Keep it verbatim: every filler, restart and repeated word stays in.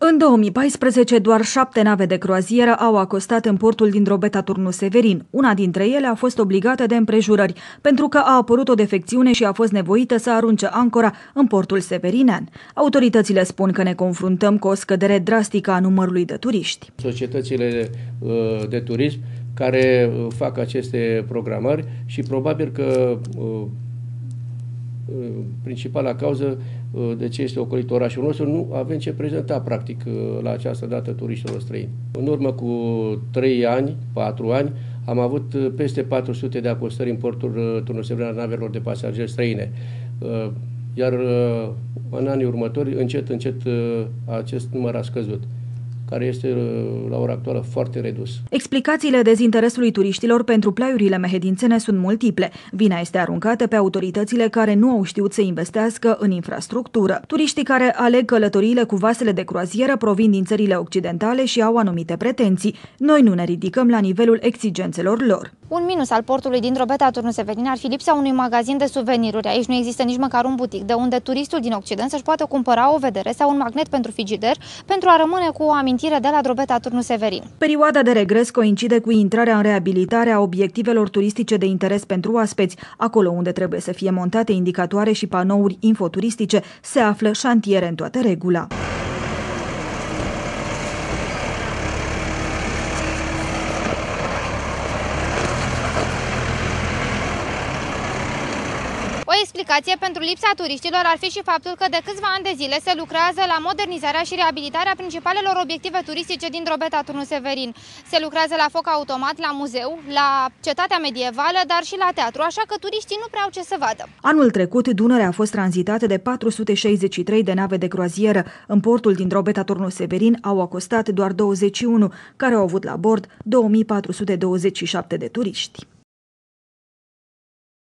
În două mii paisprezece, doar șapte nave de croazieră au acostat în portul din Drobeta Turnu Severin. Una dintre ele a fost obligată de împrejurări, pentru că a apărut o defecțiune și a fost nevoită să arunce ancora în portul severinean. Autoritățile spun că ne confruntăm cu o scădere drastică a numărului de turiști. Societățile de turism care fac aceste programări și probabil că principala cauză de ce este ocolit orașul nostru, nu avem ce prezenta practic la această dată turiștilor străini. În urmă cu trei ani, patru ani, am avut peste patru sute de acostări în portul Turnu Severin a navelor de pasageri străine. Iar în anii următori, încet, încet, acest număr a scăzut, care este la ora actuală foarte redus. Explicațiile dezinteresului turiștilor pentru plaiurile mehedințene sunt multiple. Vina este aruncată pe autoritățile care nu au știut să investească în infrastructură. Turiștii care aleg călătoriile cu vasele de croazieră provin din țările occidentale și au anumite pretenții. Noi nu ne ridicăm la nivelul exigențelor lor. Un minus al portului din Drobeta Turnu Severin ar fi lipsa unui magazin de suveniruri. Aici nu există nici măcar un butic de unde turistul din Occident să-și poată cumpăra o vedere sau un magnet pentru frigider pentru a rămâne cu o amintire de la Drobeta Turnu Severin. Perioada de regres coincide cu intrarea în reabilitare a obiectivelor turistice de interes pentru oaspeți. Acolo unde trebuie să fie montate indicatoare și panouri infoturistice, se află șantiere în toată regula. O explicație pentru lipsa turiștilor ar fi și faptul că de câțiva ani de zile se lucrează la modernizarea și reabilitarea principalelor obiective turistice din Drobeta Turnu Severin. Se lucrează la foc automat, la muzeu, la cetatea medievală, dar și la teatru, așa că turiștii nu prea au ce să vadă. Anul trecut, Dunărea a fost tranzitată de patru sute șaizeci și trei de nave de croazieră. În portul din Drobeta Turnu Severin au acostat doar douăzeci și unu, care au avut la bord două mii patru sute douăzeci și șapte de turiști.